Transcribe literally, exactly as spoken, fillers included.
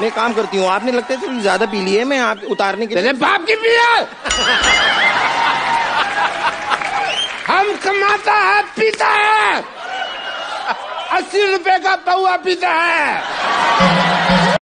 मैं काम करती हूँ, आपने लगता है थोड़ी ज्यादा पी ली है, मैं आप उतारने के लिए। बाप की पिया हम कमाता है पीता है, अस्सी रुपए का पौआ पीता है।